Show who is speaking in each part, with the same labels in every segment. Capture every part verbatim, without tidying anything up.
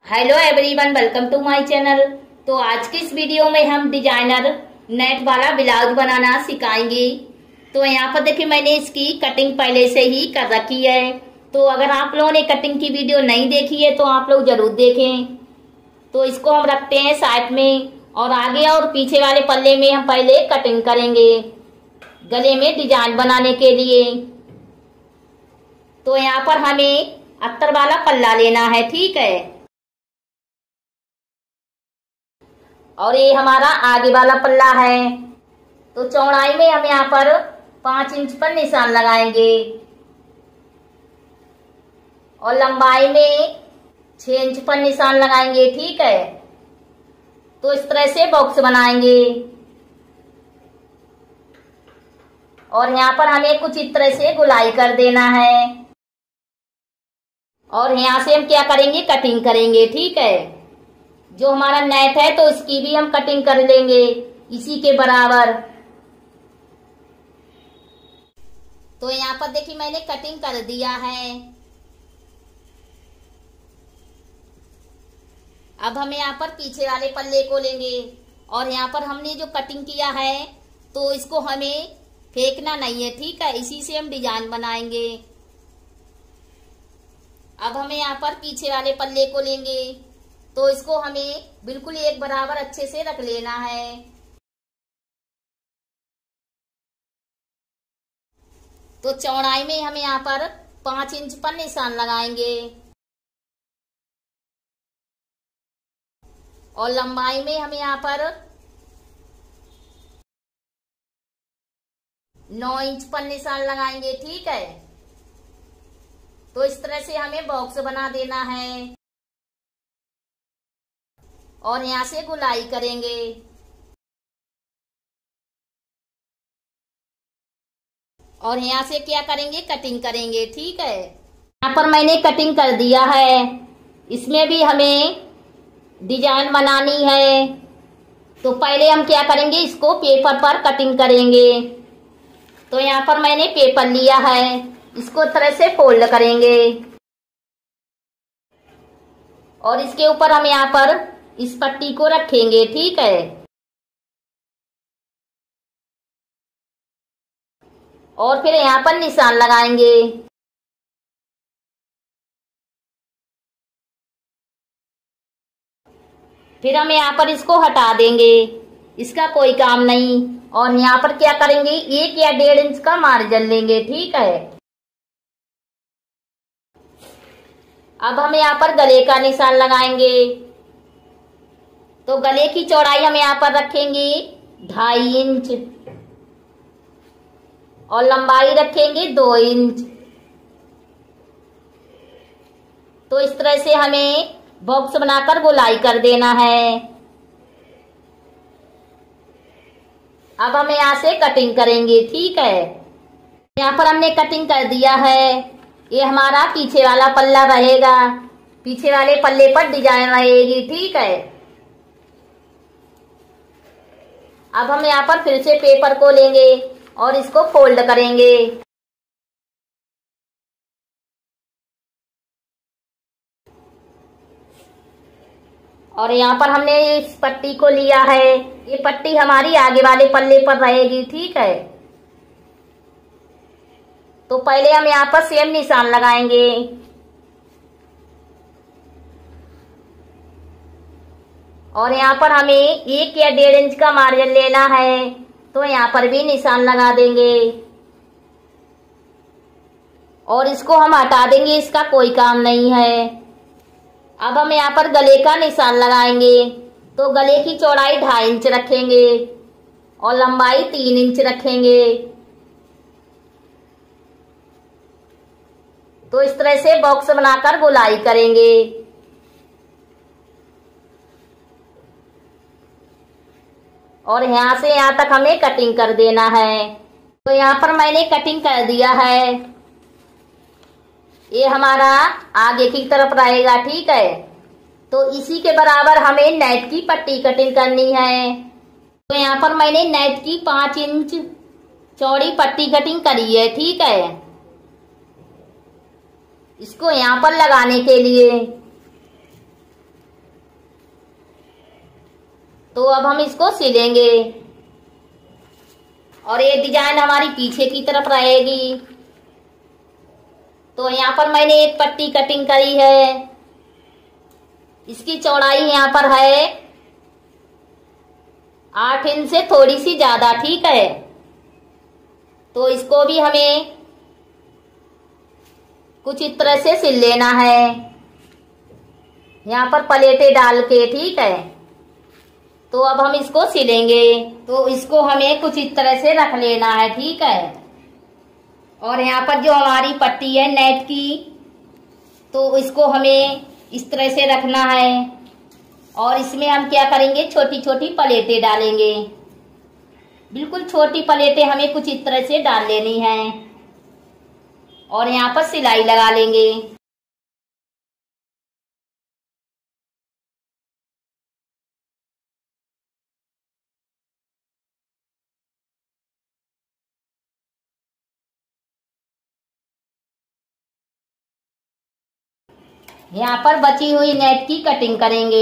Speaker 1: Hello everyone, welcome to my channel. तो आज की इस वीडियो में हम डिजाइनर नेट वाला ब्लाउज बनाना सिखाएंगे। तो यहाँ पर देखिए मैंने इसकी कटिंग पहले से ही कर रखी है। तो अगर आप लोगों ने कटिंग की वीडियो नहीं देखी है तो आप लोग जरूर देखें। तो इसको हम रखते हैं साइड में और आगे और पीछे वाले पल्ले में हम पहले कटिंग करेंगे गले में डिजाइन बनाने के लिए। तो यहाँ पर हमें अस्तर वाला पल्ला लेना है, ठीक है। और ये हमारा आगे वाला पल्ला है। तो चौड़ाई में हम यहाँ पर पांच इंच पर निशान लगाएंगे और लंबाई में छह इंच पर निशान लगाएंगे, ठीक है। तो इस तरह से बॉक्स बनाएंगे और यहाँ पर हमें कुछ इस तरह से गुलाई कर देना है और यहाँ से हम क्या करेंगे, कटिंग करेंगे, ठीक है। जो हमारा नेट है तो इसकी भी हम कटिंग कर लेंगे इसी के बराबर। तो यहाँ पर देखिए मैंने कटिंग कर दिया है। अब हम यहाँ पर पीछे वाले पल्ले को लेंगे और यहाँ पर हमने जो कटिंग किया है तो इसको हमें फेंकना नहीं है, ठीक है। इसी से हम डिजाइन बनाएंगे। अब हमें यहाँ पर पीछे वाले पल्ले को लेंगे तो इसको हमें बिल्कुल एक बराबर अच्छे से रख लेना है। तो चौड़ाई में हम यहाँ पर पांच इंच पर निशान लगाएंगे और लंबाई में हम यहाँ पर नौ इंच पर निशान लगाएंगे, ठीक है। तो इस तरह से हमें बॉक्स बना देना है और यहाँ से गुलाई करेंगे और यहाँ से क्या करेंगे, कटिंग करेंगे, ठीक है। यहाँ पर मैंने कटिंग कर दिया है। इसमें भी हमें डिजाइन बनानी है। तो पहले हम क्या करेंगे, इसको पेपर पर कटिंग करेंगे। तो यहाँ पर मैंने पेपर लिया है, इसको तरह से फोल्ड करेंगे और इसके ऊपर हम यहाँ पर इस पट्टी को रखेंगे, ठीक है। और फिर यहाँ पर निशान लगाएंगे फिर हम यहाँ पर इसको हटा देंगे, इसका कोई काम नहीं। और यहाँ पर क्या करेंगे, एक या डेढ़ इंच का मार्जिन लेंगे, ठीक है। अब हम यहाँ पर गले का निशान लगाएंगे। तो गले की चौड़ाई हम यहाँ पर रखेंगे ढाई इंच और लंबाई रखेंगे दो इंच। तो इस तरह से हमें बॉक्स बनाकर गोलाई कर देना है। अब हम यहाँ से कटिंग करेंगे, ठीक है। यहाँ पर हमने कटिंग कर दिया है। ये हमारा पीछे वाला पल्ला रहेगा, पीछे वाले पल्ले पर डिजाइन रहेगी, ठीक है। अब हम यहाँ पर फिर से पेपर को लेंगे और इसको फोल्ड करेंगे और यहाँ पर हमने इस पट्टी को लिया है। ये पट्टी हमारी आगे वाले पल्ले पर रहेगी, ठीक है। तो पहले हम यहाँ पर सेम निशान लगाएंगे और यहाँ पर हमें एक या डेढ़ इंच का मार्जिन लेना है। तो यहाँ पर भी निशान लगा देंगे और इसको हम हटा देंगे, इसका कोई काम नहीं है। अब हम यहाँ पर गले का निशान लगाएंगे। तो गले की चौड़ाई ढाई इंच रखेंगे और लंबाई तीन इंच रखेंगे। तो इस तरह से बॉक्स बनाकर गोलाई करेंगे और यहाँ से यहाँ तक हमें कटिंग कर देना है। तो यहाँ पर मैंने कटिंग कर दिया है। ये हमारा आगे की तरफ रहेगा, ठीक है। तो इसी के बराबर हमें नेट की पट्टी कटिंग करनी है। तो यहाँ पर मैंने नेट की पांच इंच चौड़ी पट्टी कटिंग करी है, ठीक है। इसको यहाँ पर लगाने के लिए तो अब हम इसको सिलेंगे और ये डिजाइन हमारी पीछे की तरफ रहेगी। तो यहाँ पर मैंने एक पट्टी कटिंग करी है, इसकी चौड़ाई यहाँ पर है आठ इंच से थोड़ी सी ज्यादा, ठीक है। तो इसको भी हमें कुछ इस तरह से सिल लेना है, यहाँ पर प्लेटें डाल के, ठीक है। तो अब हम इसको सिलेंगे, तो इसको हमें कुछ इस तरह से रख लेना है, ठीक है। और यहाँ पर जो हमारी पट्टी है नेट की, तो इसको हमें इस तरह से रखना है और इसमें हम क्या करेंगे, छोटी छोटी प्लेटें डालेंगे। बिल्कुल छोटी प्लेटें हमें कुछ इस तरह से डाल लेनी है और यहाँ पर सिलाई लगा लेंगे। यहाँ पर बची हुई नेट की कटिंग करेंगे।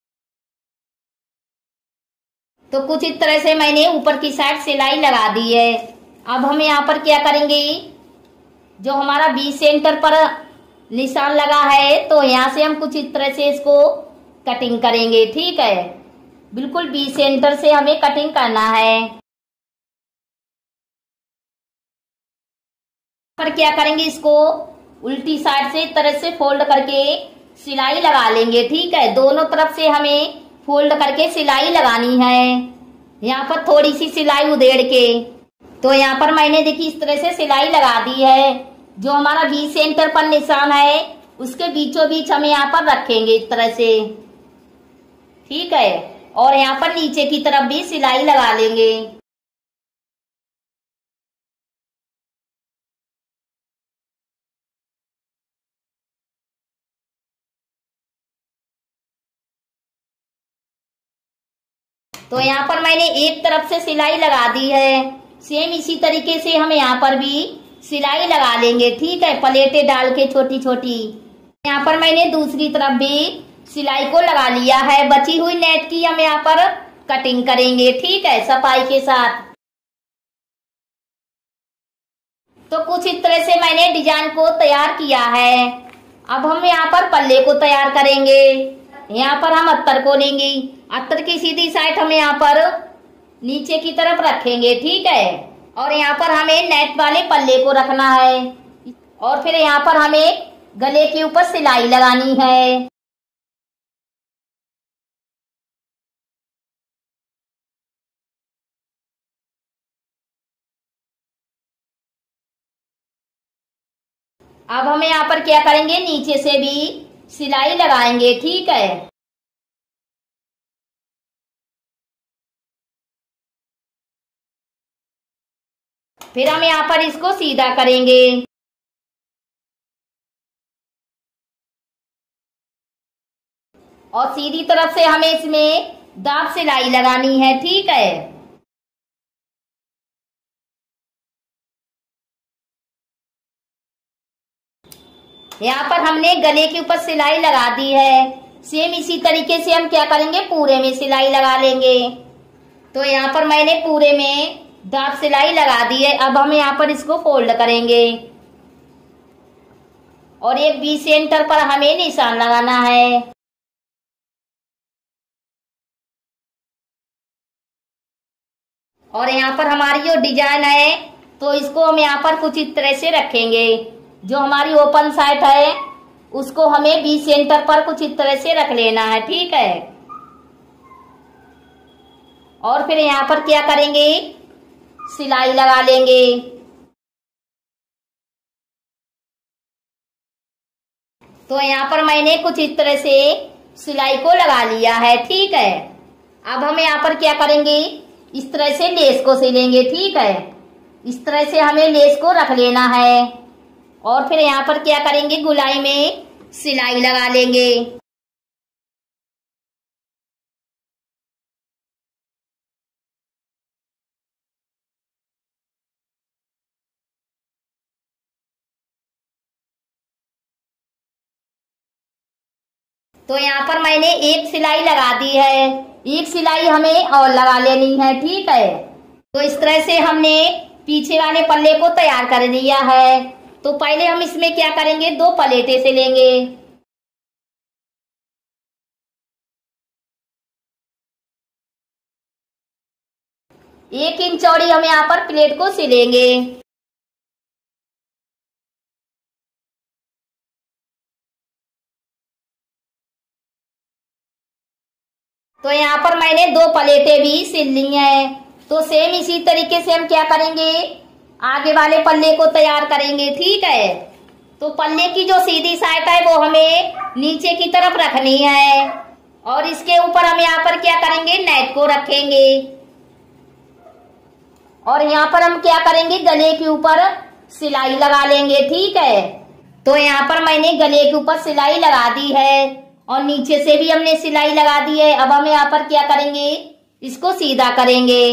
Speaker 1: तो कुछ इस तरह से मैंने ऊपर की साइड सिलाई लगा दी है। अब हम यहाँ पर क्या करेंगे, जो हमारा बी सेंटर पर निशान लगा है, तो यहाँ से हम कुछ इस तरह से इसको कटिंग करेंगे, ठीक है। बिल्कुल बी सेंटर से हमें कटिंग करना है। पर क्या करेंगे, इसको उल्टी साइड से इस तरह से फोल्ड करके सिलाई लगा लेंगे, ठीक है। दोनों तरफ से हमें फोल्ड करके सिलाई लगानी है, यहाँ पर थोड़ी सी सिलाई उधेड़ के। तो यहाँ पर मैंने देखी इस तरह से सिलाई लगा दी है। जो हमारा बी सेंटर पर निशान है उसके बीचों बीच हमें यहाँ पर रखेंगे इस तरह से, ठीक है। और यहाँ पर नीचे की तरफ भी सिलाई लगा लेंगे। तो यहाँ पर मैंने एक तरफ से सिलाई लगा दी है, सेम इसी तरीके से हम यहाँ पर भी सिलाई लगा लेंगे, ठीक है। प्लेटें डाल के छोटी छोटी। यहाँ पर मैंने दूसरी तरफ भी सिलाई को लगा लिया है। बची हुई नेट की हम यहाँ पर कटिंग करेंगे, ठीक है, सफाई के साथ। तो कुछ इस तरह से मैंने डिजाइन को तैयार किया है। अब हम यहाँ पर पल्ले को तैयार करेंगे। यहाँ पर हम अस्तर को लेंगे, अस्तर की सीधी साइड हम यहाँ पर नीचे की तरफ रखेंगे, ठीक है। और यहाँ पर हमें नेट वाले पल्ले को रखना है और फिर यहाँ पर हमें गले के ऊपर सिलाई लगानी है। अब हम यहाँ पर क्या करेंगे, नीचे से भी सिलाई लगाएंगे, ठीक है। फिर हम यहाँ पर इसको सीधा करेंगे। और सीधी तरफ से हमें इसमें दाब सिलाई लगानी है, ठीक है। यहाँ पर हमने गले के ऊपर सिलाई लगा दी है। सेम इसी तरीके से हम क्या करेंगे, पूरे में सिलाई लगा लेंगे। तो यहाँ पर मैंने पूरे में दाब सिलाई लगा दी है। अब हम यहाँ पर इसको फोल्ड करेंगे और एक बी सेंटर पर हमें निशान लगाना है। और यहाँ पर हमारी जो डिजाइन है, तो इसको हम यहाँ पर कुछ इस तरह से रखेंगे। जो हमारी ओपन साइड है उसको हमें बी सेंटर पर कुछ इस तरह से रख लेना है, ठीक है। और फिर यहाँ पर क्या करेंगे, सिलाई लगा लेंगे। तो यहाँ पर मैंने कुछ इस तरह से सिलाई को लगा लिया है, ठीक है। अब हम यहाँ पर क्या करेंगे, इस तरह से लेस को सिलेंगे, ठीक है। इस तरह से हमें लेस को रख लेना है और फिर यहाँ पर क्या करेंगे, गुलाई में सिलाई लगा लेंगे। तो यहाँ पर मैंने एक सिलाई लगा दी है एक सिलाई हमें और लगा लेनी है। ठीक है, तो इस तरह से हमने पीछे वाले पल्ले को तैयार कर लिया है। तो पहले हम इसमें क्या करेंगे, दो प्लेटें से लेंगे। एक इंच चौड़ी हम यहाँ पर प्लेट को सिलेंगे। तो यहाँ पर मैंने दो प्लेटें भी सिल ली हैं। तो सेम इसी तरीके से हम क्या करेंगे, आगे वाले पल्ले को तैयार करेंगे। ठीक है, तो पल्ले की जो सीधी साइड है वो हमें नीचे की तरफ रखनी है और इसके ऊपर हम यहाँ पर क्या करेंगे, नेट को रखेंगे और यहाँ पर हम क्या करेंगे, गले के ऊपर सिलाई लगा लेंगे। ठीक है, तो यहाँ पर मैंने गले के ऊपर सिलाई लगा दी है और नीचे से भी हमने सिलाई लगा दी है। अब हम यहाँ पर क्या करेंगे, इसको सीधा करेंगे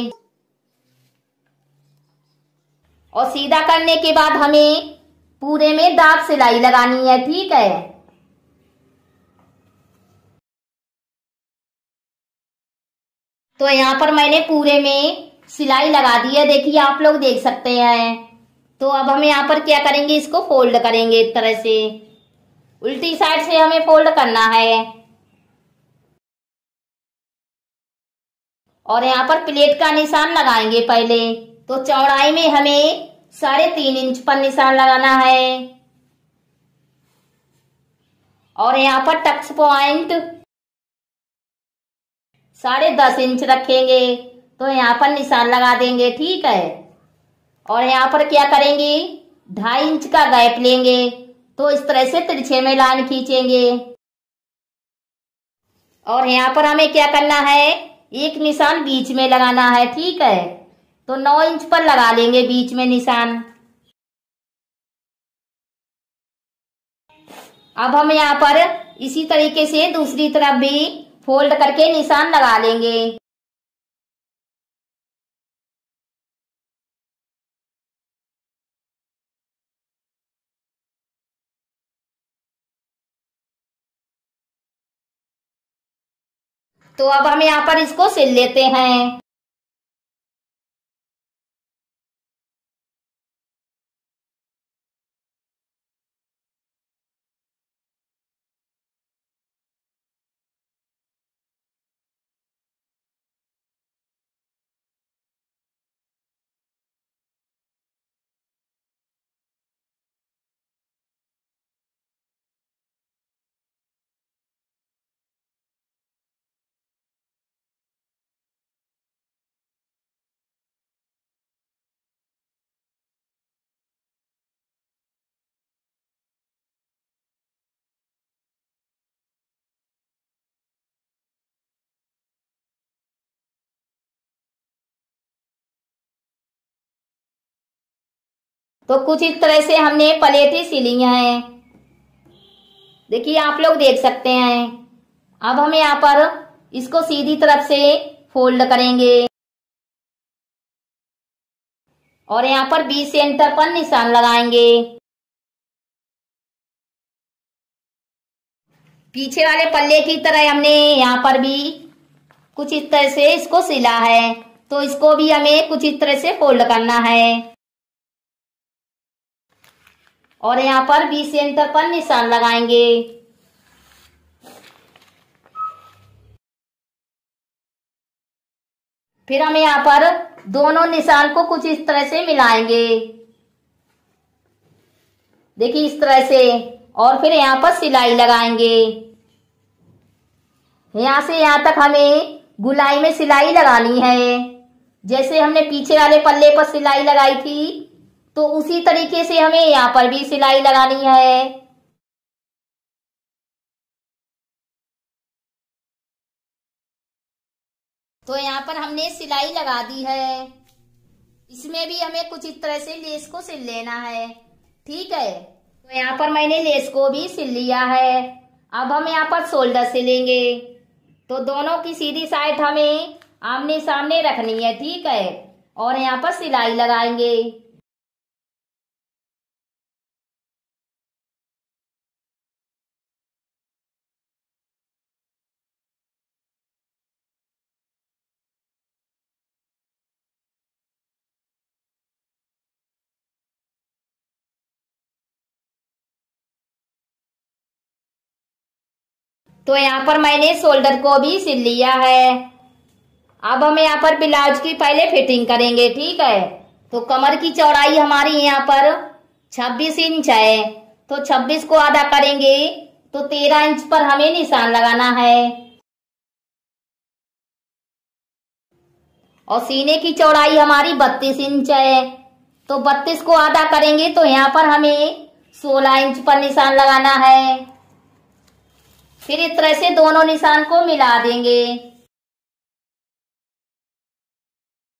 Speaker 1: और सीधा करने के बाद हमें पूरे में दाब सिलाई लगानी है। ठीक है, तो यहाँ पर मैंने पूरे में सिलाई लगा दी है, देखिए आप लोग देख सकते हैं। तो अब हम यहाँ पर क्या करेंगे, इसको फोल्ड करेंगे इस तरह से, उल्टी साइड से हमें फोल्ड करना है और यहाँ पर प्लेट का निशान लगाएंगे पहले। तो चौड़ाई में हमें साढ़े तीन इंच पर निशान लगाना है और यहाँ पर टक्स पॉइंट साढ़े दस इंच रखेंगे। तो यहाँ पर निशान लगा देंगे। ठीक है, और यहाँ पर क्या करेंगे, ढाई इंच का गैप लेंगे। तो इस तरह से तिरछे में लाइन खींचेंगे और यहाँ पर हमें क्या करना है, एक निशान बीच में लगाना है। ठीक है, तो नौ इंच पर लगा लेंगे बीच में निशान। अब हम यहाँ पर इसी तरीके से दूसरी तरफ भी फोल्ड करके निशान लगा लेंगे। तो अब हम यहाँ पर इसको सिल लेते हैं। तो कुछ इस तरह से हमने प्लेटें सिली हैं, देखिए आप लोग देख सकते हैं। अब हम यहाँ पर इसको सीधी तरफ से फोल्ड करेंगे और यहाँ पर बीस सेंटर पर निशान लगाएंगे। पीछे वाले पल्ले की तरह हमने यहाँ पर भी कुछ इस तरह से इसको सिला है। तो इसको भी हमें कुछ इस तरह से फोल्ड करना है और यहाँ पर बीस सेंटर पर निशान लगाएंगे। फिर हम यहाँ पर दोनों निशान को कुछ इस तरह से मिलाएंगे, देखिए इस तरह से, और फिर यहाँ पर सिलाई लगाएंगे। यहाँ से यहाँ तक हमें गुलाई में सिलाई लगानी है, जैसे हमने पीछे वाले पल्ले पर सिलाई लगाई थी तो उसी तरीके से हमें यहाँ पर भी सिलाई लगानी है। तो यहाँ पर हमने सिलाई लगा दी है, इसमें भी हमें कुछ इस तरह से लेस को सिल लेना है। ठीक है, तो यहाँ पर मैंने लेस को भी सिल लिया है। अब हम यहाँ पर शोल्डर सिलेंगे। तो दोनों की सीधी साइड हमें आमने सामने रखनी है। ठीक है, और यहाँ पर सिलाई लगाएंगे। तो यहाँ पर मैंने शोल्डर को भी सिल लिया है। अब हम यहाँ पर ब्लाउज की पहले फिटिंग करेंगे, ठीक है। तो कमर की चौड़ाई हमारी यहाँ पर छब्बीस इंच है, तो छब्बीस को आधा करेंगे तो तेरह इंच पर हमें निशान लगाना है। और सीने की चौड़ाई हमारी बत्तीस इंच है, तो बत्तीस को आधा करेंगे तो यहाँ पर हमें सोलह इंच पर निशान लगाना है। फिर इस तरह से दोनों निशान को मिला देंगे।